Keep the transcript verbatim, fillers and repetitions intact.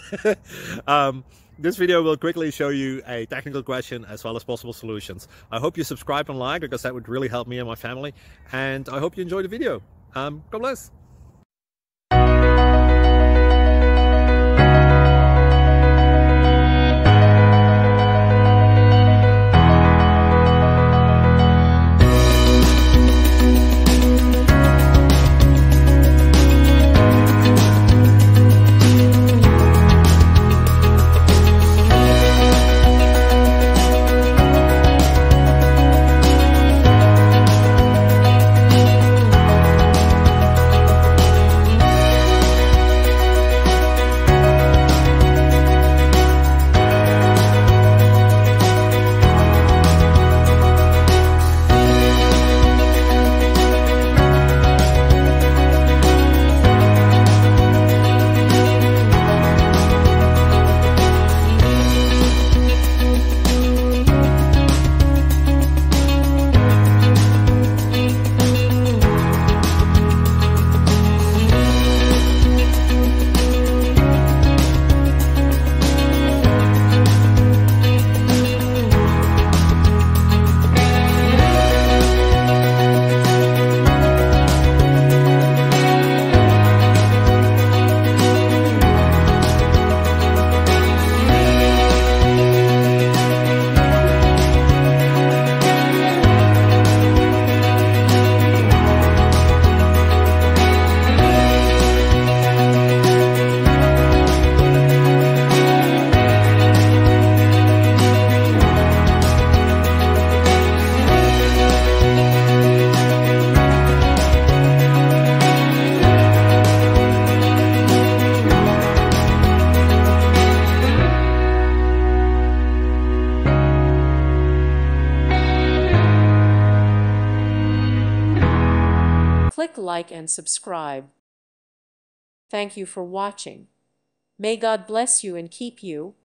um, this video will quickly show you a technical question as well as possible solutions. I hope you subscribe and like, because that would really help me and my family. And I hope you enjoy the video. Um, God bless. Click like and subscribe. Thank you for watching. May God bless you and keep you.